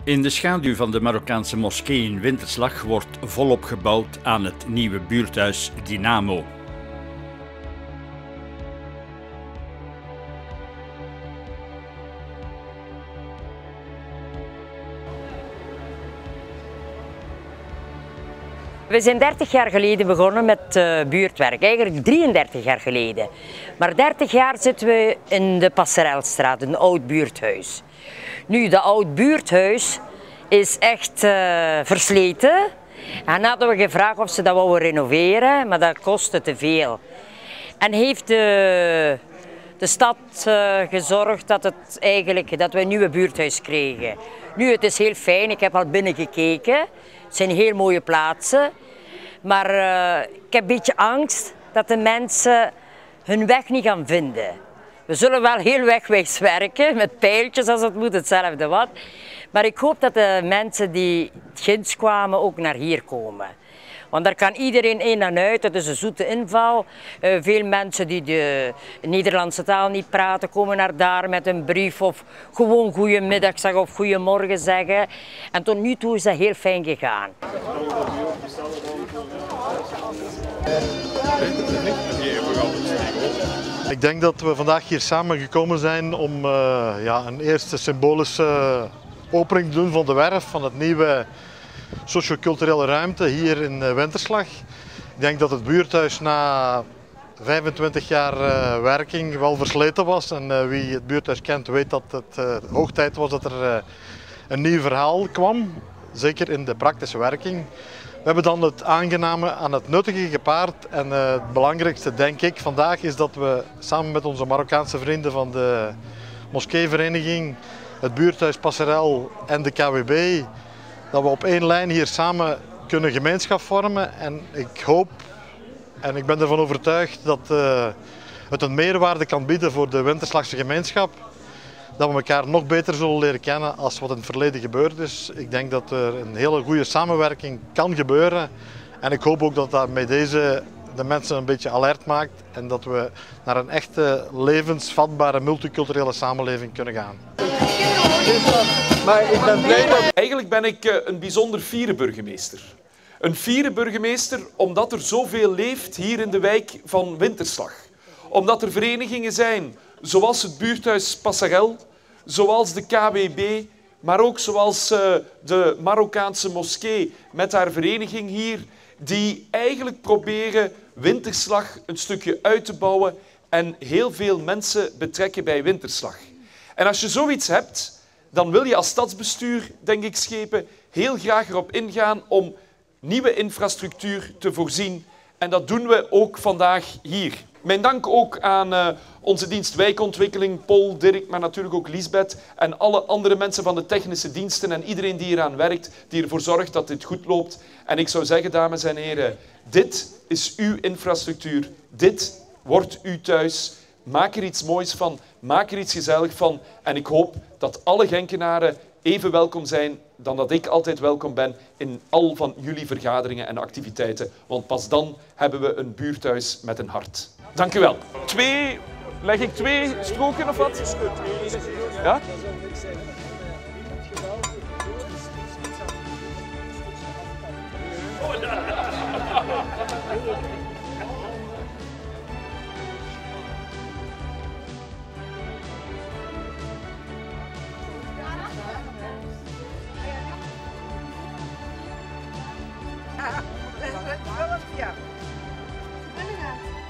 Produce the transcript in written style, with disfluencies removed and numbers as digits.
In de schaduw van de Marokkaanse moskee in Winterslag wordt volop gebouwd aan het nieuwe buurthuis Dynamo. We zijn 30 jaar geleden begonnen met buurtwerk, eigenlijk 33 jaar geleden. Maar 30 jaar zitten we in de Passerelstraat, een oud buurthuis. Nu, dat oud buurthuis is echt versleten. En hadden we gevraagd of ze dat wouden renoveren, maar dat kostte te veel. En heeft de stad gezorgd dat we een nieuwe buurthuis kregen. Nu, het is heel fijn, ik heb al binnen gekeken. Het zijn heel mooie plaatsen. Maar ik heb een beetje angst dat de mensen hun weg niet gaan vinden. We zullen wel heel wegwijs werken, met pijltjes als het moet, hetzelfde wat. Maar ik hoop dat de mensen die ginds kwamen ook naar hier komen. Want daar kan iedereen in en uit, het is een zoete inval. Veel mensen die de Nederlandse taal niet praten, komen naar daar met een brief of gewoon goedemiddag zeggen of goedemorgen zeggen. En tot nu toe is dat heel fijn gegaan. Ik denk dat we vandaag hier samen gekomen zijn om een eerste symbolische opening te doen van de werf, van het nieuwe socioculturele ruimte hier in Winterslag. Ik denk dat het buurthuis na 25 jaar werking wel versleten was. En wie het buurthuis kent weet dat het hoog tijd was dat er een nieuw verhaal kwam. Zeker in de praktische werking. We hebben dan het aangename aan het nuttige gepaard. En het belangrijkste denk ik vandaag is dat we samen met onze Marokkaanse vrienden van de moskeevereniging, het buurthuis Passerel en de KWB, dat we op één lijn hier samen kunnen gemeenschap vormen. En ik hoop en ik ben ervan overtuigd dat het een meerwaarde kan bieden voor de Winterslagse gemeenschap. Dat we elkaar nog beter zullen leren kennen als wat in het verleden gebeurd is. Ik denk dat er een hele goede samenwerking kan gebeuren. En ik hoop ook dat dat met deze de mensen een beetje alert maakt. En dat we naar een echte levensvatbare multiculturele samenleving kunnen gaan. Maar ik ben blij dat... Eigenlijk ben ik een bijzonder fiere burgemeester. Een fiere burgemeester omdat er zoveel leeft hier in de wijk van Winterslag. Omdat er verenigingen zijn zoals het buurthuis Passerel, zoals de KWB, maar ook zoals de Marokkaanse moskee met haar vereniging hier, die eigenlijk proberen Winterslag een stukje uit te bouwen en heel veel mensen betrekken bij Winterslag. En als je zoiets hebt, dan wil je als stadsbestuur, denk ik, Schepen, heel graag erop ingaan om nieuwe infrastructuur te voorzien. En dat doen we ook vandaag hier. Mijn dank ook aan onze dienst wijkontwikkeling, Paul, Dirk, maar natuurlijk ook Lisbeth en alle andere mensen van de technische diensten en iedereen die eraan werkt, die ervoor zorgt dat dit goed loopt. En ik zou zeggen, dames en heren, dit is uw infrastructuur, dit wordt uw thuis. Maak er iets moois van, maak er iets gezellig van en ik hoop dat alle Genkenaren even welkom zijn dan dat ik altijd welkom ben in al van jullie vergaderingen en activiteiten. Want pas dan hebben we een buurthuis met een hart. Dank u wel. Leg ik 2 stroken of wat? Ja? Ja.